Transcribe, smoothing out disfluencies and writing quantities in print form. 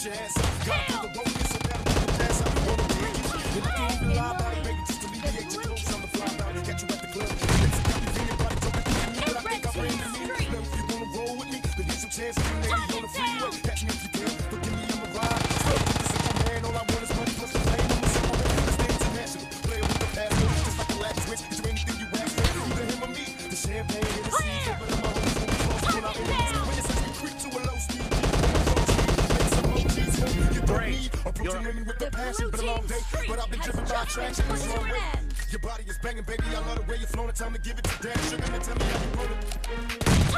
your ass up. Gotta do the road, so now I'm gonna pass out. Wanna be you. And I can't even lie about it, baby, just to alleviate your clothes. I'm the fly out, catch you at the club. Let's got me feeling body talking to me, but I think I'm ready to meet it. Now if you wanna roll with me, then get some chance to lady on the freeway. Catch me if you can, but give me I'm a ride. Stay with the simple man, all I want is money plus the fame. I'm a simple man, let's stay international. Play with the password, just like a last switch. Is there anything you ask for? Either him or me, the champagne and the sea. But I'm always gonna be close when I'm in the when it's we creep to a low speed. Make some OGs home, you don't need approaching women with the passion. Been a long day, but I've been driven by attraction. It's long way. Your body is banging, baby. I love the way you're flowing. Time to give it to damn sugar and tell me how you roll it.